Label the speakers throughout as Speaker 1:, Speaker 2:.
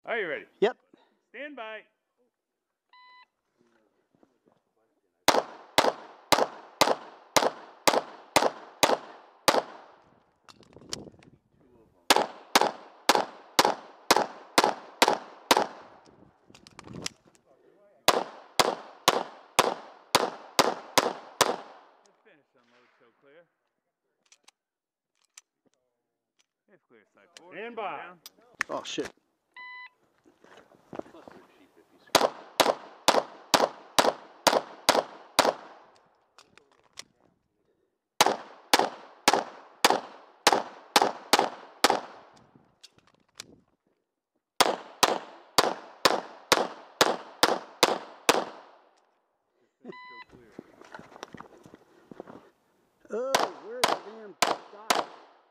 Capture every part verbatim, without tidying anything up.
Speaker 1: Are you ready?
Speaker 2: Yep.
Speaker 1: Stand by. Finish unload, show clear. If clear, side forward. Stand by. Down.
Speaker 2: Oh shit. Oh, where's the damn dot?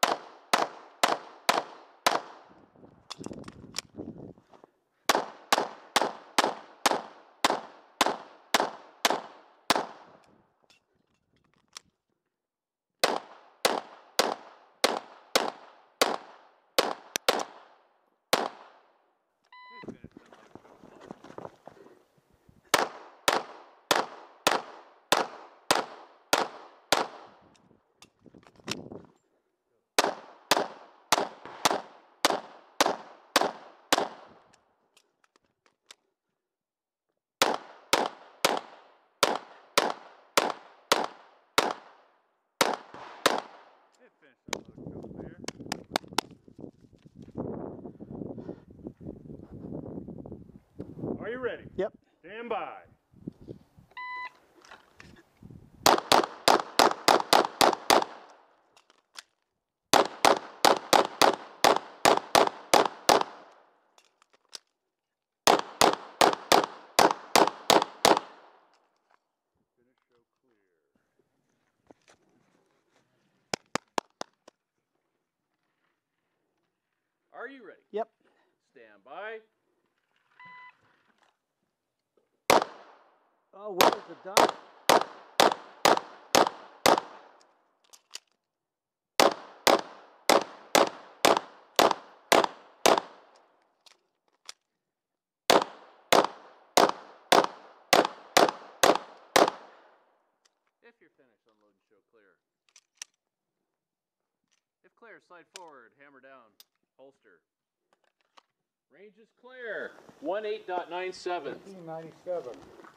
Speaker 1: Are you ready?
Speaker 2: Yep.
Speaker 1: Stand by. Finish show clear. Are you ready?
Speaker 2: Yep.
Speaker 1: Stand by.
Speaker 2: Oh, where's the dot?
Speaker 1: If you're finished, unload and show clear. If clear, slide forward, hammer down, holster. Range is clear. one eight point nine seven.
Speaker 3: fifteen ninety-seven.